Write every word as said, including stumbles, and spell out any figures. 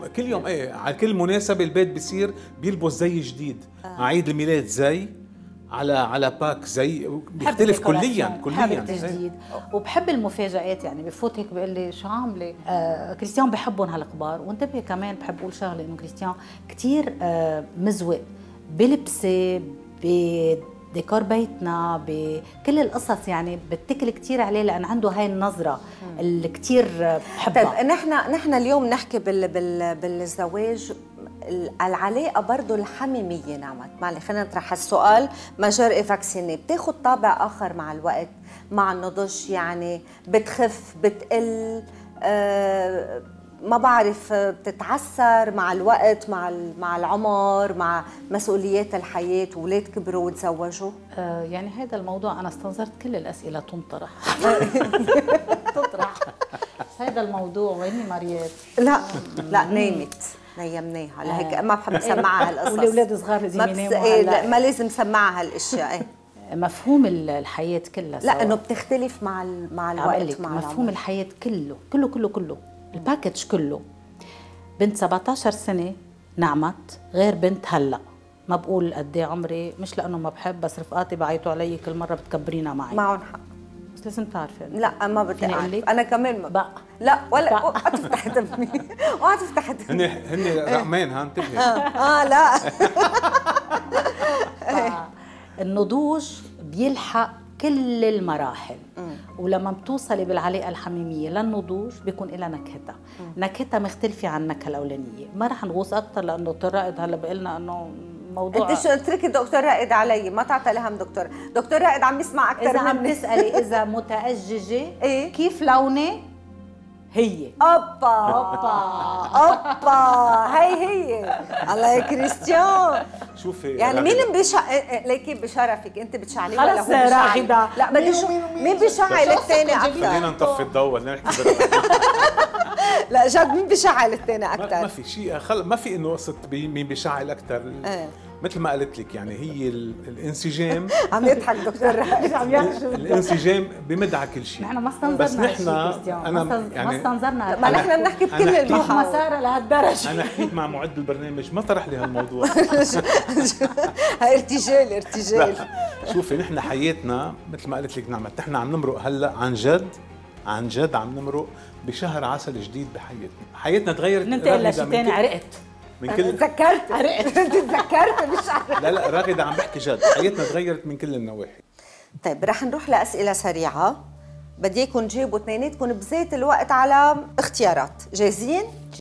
كل يوم ايه، على كل مناسبه البيت بصير بيلبس زي جديد. آه. عيد الميلاد زي، على على باك زي، بيختلف كليا كليا. بحب التجديد وبحب المفاجآت. يعني بفوت هيك بقول لي شو عامله؟ آه كريستيان بحبهم هالكبار. وانتبه كمان بحب اقول شغله، انه كريستيان كثير آه مزوق بلبسه، بديكور بيتنا، بكل القصص. يعني بتكل كثير عليه لان عنده هاي النظره اللي كثير بحبها. طيب نحن نحن اليوم نحكي بال بال بالزواج، العلاقه برضه الحميميه. نعمت معلي خلينا نطرح السؤال. ماجور فاكسيني بتاخذ طابع اخر مع الوقت، مع النضج؟ يعني بتخف، بتقل، أه ما بعرف، بتتعسر مع الوقت، مع مع العمر، مع مسؤوليات الحياه، واولاد كبروا وتزوجوا؟ آه يعني هذا الموضوع انا استنظرت كل الاسئله تنطرح تطرح هذا الموضوع. ويني مريت؟ لا لا نامت، نيمناها لهيك ما بحب اسمعها هالقصص. والاولاد صغار لازم يناموا. إيه ما لازم سمعها هالاشياء. ايه مفهوم الحياه كلها سوا. لا انه بتختلف مع مع الوقت، مع مفهوم الحياه كله كله كله كله الباكج كله. بنت سبعطعش سنه نعمت غير بنت هلا. ما بقول قد ايه عمري، مش لانه ما بحب، بس رفقاتي بعيطوا علي كل مره بتكبرينا معي. معهم حق، بس لازم تعرفي. لا ما بدي اعرف، انا كمان ما بقى. لا ولا اوعى تفتح دمي، اوعى تفتح دمي. هن هن رقمين، ها انتبهي. اه لا. النضوج بيلحق كل المراحل. مم. ولما بتوصلي بالعلاقه الحميميه للنضوج بيكون لها نكهتها. نكهتها مختلفه عن النكهه الاولانيه. ما رح نغوص اكثر لانه دكتور رائد هلا بقول لنا انه موضوع. انت شو اتركي دكتور رائد علي، ما تعطي لهم دكتور. دكتور رائد عم يسمع اكثر اذا مني. عم تسالي اذا متأججه ايه كيف لوني، هي اوبا اوبا اوبا هي هي. الله يا كريستيان. شوفي يعني مين بيشع ليكي بشرفك؟ انت بتشعلي ولا هو خلص راغده؟ لا بدي شو مين بيشعل الثاني اكثر؟ خلينا نطفي الضوء ولا نحكي برا. لا جد مين بيشعل الثاني اكثر؟ ما في شيء، خل... ما في انه قصه مين بيشعل اكثر. ايه. مثل ما قلت لك، يعني هي الانسجام. عم يضحك دكتور رائد، عم يحشو. الانسجام بمد على كل شيء. نحن ما استنظرنا، بس نحن انا يعني ما استنظرنا. ما نحن بنحكي بكل المحاور. مسارة لهالدرجه. انا حكيت مع معد البرنامج، ما طرح لي هالموضوع. ارتجال ارتجال. شوفي نحن حياتنا مثل ما قلت لك نعمت، نحن عم نمرق هلا عن جد عن جد عم نمرق بشهر عسل جديد بحياتنا. حياتنا تغيرت. ننتقل لشيء ثاني. عرقت من كل تذكرت عرقت. انت تذكرت مش عرقت. لا لا راغده عم بحكي جد، حياتنا تغيرت من كل النواحي. طيب رح نروح لاسئله سريعه، بدي اياكم تجاوبوا اثنيناتكم بذات الوقت على اختيارات. جاهزين؟